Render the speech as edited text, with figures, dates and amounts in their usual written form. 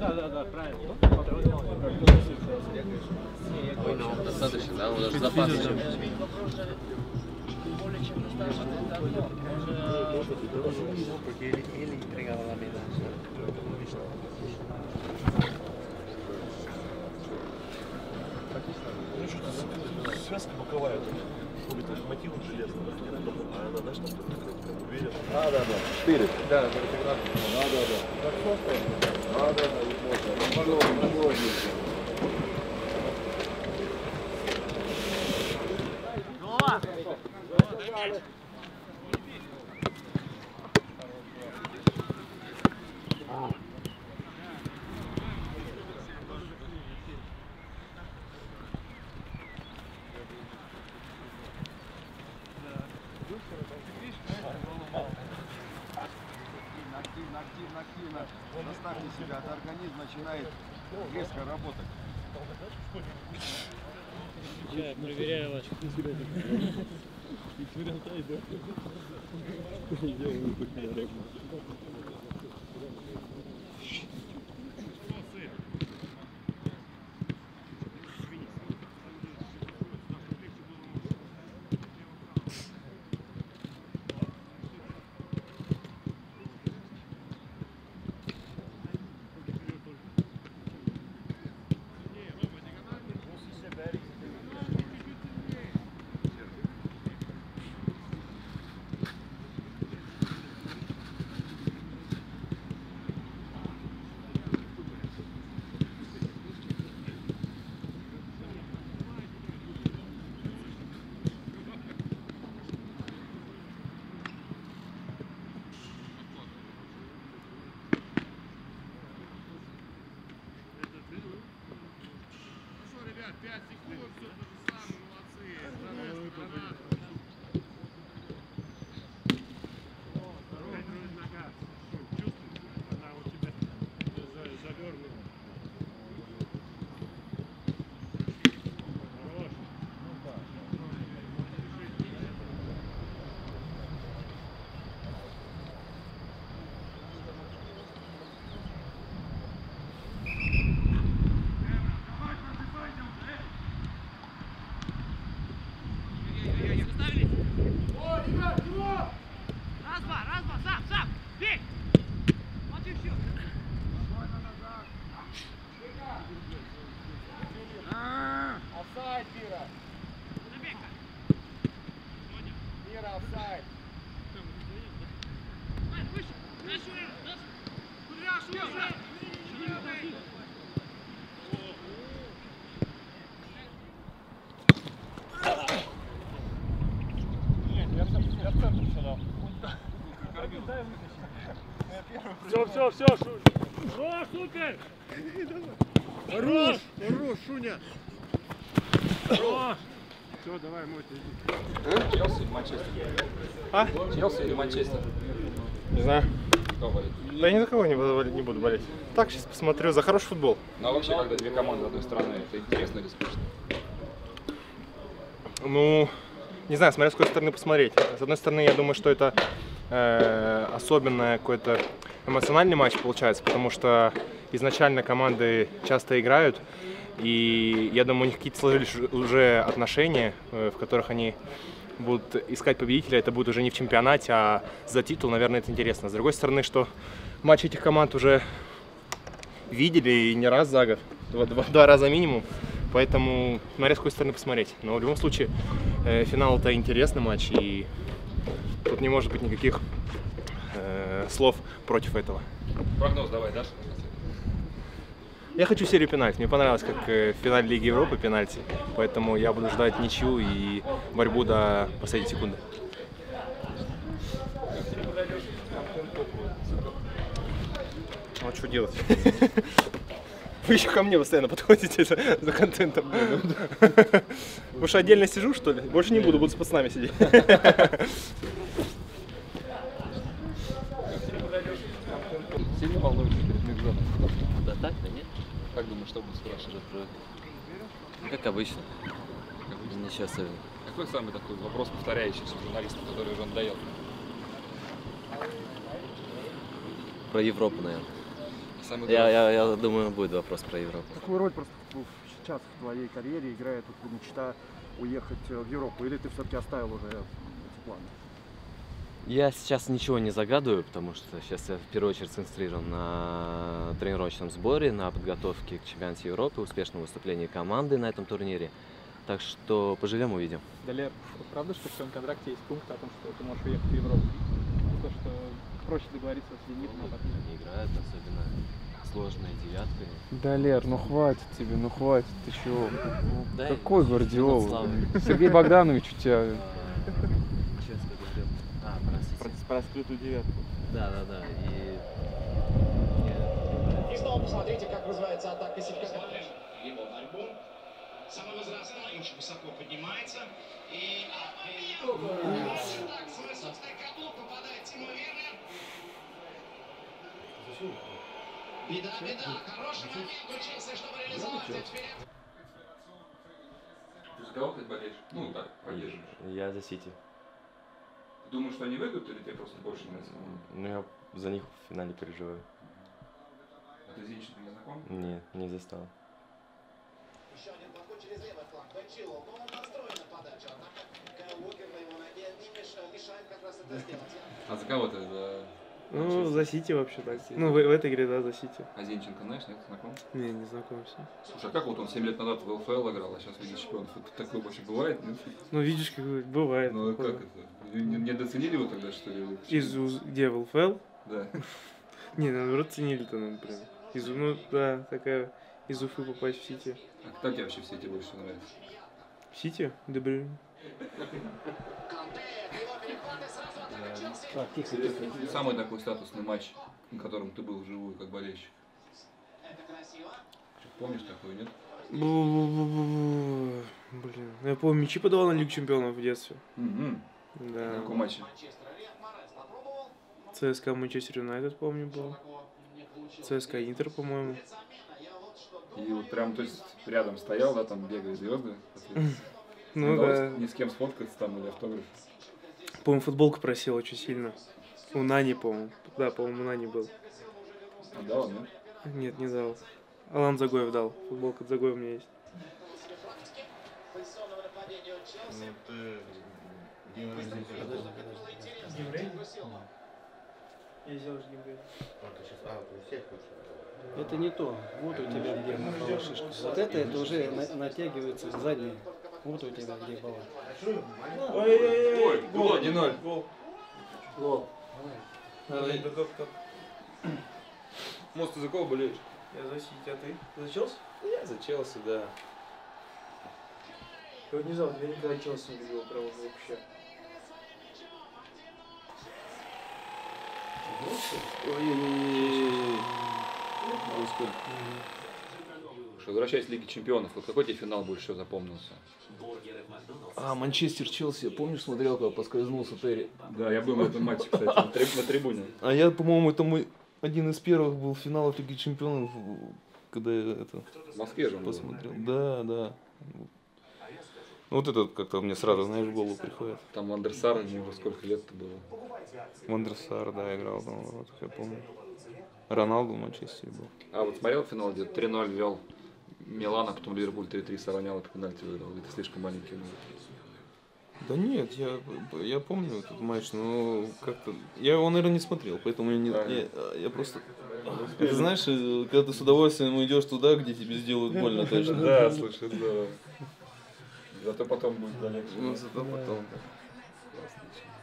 Да, правильно. Ну, достаточно, да? Он даже запас. Связка боковая. Мотив железный. А она, знаешь, там уверен. Да. 4. Да. Активно. Заставьте себя, от организма начинает резко работать. Я проверяю ваш. Все. О, супер! Хорош, Шуня! Хорош! Все, давай, Мотя. Челси или Манчестер? А? Челси или Манчестер? Не знаю. Кто болеет? Да я ни за кого не буду болеть. Так, сейчас посмотрю за хороший футбол. Ну а вообще, когда две команды одной страны, это интересно или скучно? Ну, не знаю, смотря с какой стороны посмотреть. С одной стороны, я думаю, что это особенный какой-то эмоциональный матч получается, потому что изначально команды часто играют, и я думаю, у них какие-то сложились уже отношения, в которых они будут искать победителя. Это будет уже не в чемпионате, а за титул, наверное, это интересно. С другой стороны, что матчи этих команд уже видели и не раз за год, два раза минимум. Поэтому смотря с какой стороны посмотреть. Но в любом случае, финал — это интересный матч, и тут не может быть никаких слов против этого. Прогноз давай, дашь? Я хочу серию пенальти. Мне понравилось, как в финале Лиги Европы пенальти. Поэтому я буду ждать ничью и борьбу до последней секунды. Ну а что делать? Вы еще ко мне постоянно подходите за контентом. Потому что отдельно сижу, что ли? Больше не буду с пацанами сидеть. Сильно волнуешься перед микзоном? Да так-то нет. Как думаешь, что будут спрашивать? Ну, как обычно. Ничего особенного. Какой самый такой вопрос, повторяющийся у журналистов, который уже надоел? Про Европу, наверное. самый главный. Я думаю, будет вопрос про Европу. Какую роль просто сейчас в твоей карьере играет вот мечта уехать в Европу? Или ты все-таки оставил уже эти планы? Я сейчас ничего не загадываю, потому что сейчас я в первую очередь сконцентрирован на тренировочном сборе, на подготовке к чемпионату Европы, успешному выступлению команды на этом турнире. Так что поживем, увидим. Далер, правда, что в твоем контракте есть пункт о том, что ты можешь уехать в Европу? То, что проще договориться с «Зенитом», а потом... Не играют, особенно сложной девяткой. Далер, ну хватит тебе, ну хватит, ты чего? Да, Какой Гвардиола? славы. Сергей Богданович у тебя... Честно говоря. Простите. Про скрытую девятку. Да. И снова посмотрите, как развивается атака Севка. Смотрим его борьбу. Самовозрастной очень высоко поднимается. И так, свой собственный каблук попадает Тимо Вернер. Беда. Хороший момент у Челси, чтобы реализовать взять вперед. Ты за кого ты болеешь? Ну так, поддерживаешь. Я за Сити. Ты думаешь, что они выйдут, или тебе просто больше нравится? Ну, я за них в финале переживаю. А ты с Зинченко не знаком? Не застал. Еще один подход через левый фланг. Бенчило, но он настроен на подачу. Однако Кайл Уокер на его ноге не мешает как раз это сделать. А за кого ты? За... Ну, за Сити вообще так. Ну, в этой игре, да, за Сити. А Зинченко знаешь, нет, знаком? Не знакомься. Слушай, а как вот он 7 лет назад в ЛФЛ играл, а сейчас в Лиге Чемпионов? Такое вообще бывает? Нет? Ну, видишь, как бывает. Ну, а такое. как это? Не доценили его тогда, что ли? Где, в ЛФЛ? Да. Не, наоборот, ценили-то, например. Ну, да, такая из Уфы попасть в Сити. А кто тебе вообще в Сити больше нравится? В Сити? Дебрюйн. Самый такой статусный матч, на котором ты был вживую, как болельщик. Помнишь такой, нет? Блин, я помню, мячи подавал на Лигу Чемпионов в детстве. На Да. каком матче? ЦСКА Манчестер Юнайтед, помню, был. ЦСКА Интер, по-моему. И вот прям, то есть, рядом стоял, да, там бегали звезды. Ну да. Ни с кем сфоткаться там или автограф. По-моему, футболку просил очень сильно. У Нани, по-моему. Да, по-моему, у Нани был. А дал, нет? Нет, не дал. Алан Загоев дал. Футболка от Загоева у меня есть. Это не то. Вот у тебя где была шишка. Вот это уже натягивается сзади. Вот у тебя где была. Ой, гол, 1-0. Гол. Мост, ты за кого болеешь? Я за Сити, а ты? За Челси? Я за Челси, да. Я вот не знал, я никогда Челси не любил, прям вообще. Возвращаясь в Лиге Чемпионов, вот какой тебе финал больше всего запомнился? Манчестер Челси, помнишь, смотрел, когда поскользнулся Терри? Да, я был на этом матче, кстати, на трибуне. А я, по-моему, это мой один из первых был финалов Лиги Чемпионов, когда я это В Москве же он был. посмотрел. Да. Вот это как-то мне сразу, знаешь, в голову приходит. Там Вандерсар, ему уже сколько лет-то было. Вандерсар, да, играл, вот, я помню. Роналду в Манчестере был. А вот смотрел финал, где 3-0 вел Милан, а потом Ливерпуль 3-3 сравнял и по пенальти выиграл. Или ты слишком маленький? Да нет, я помню этот матч, но как-то... Я его, наверное, не смотрел, поэтому я просто... Ты знаешь, когда ты с удовольствием идешь туда, где тебе сделают больно точно. Да, слушай, да. Зато потом будет далее. Ну, зато потом.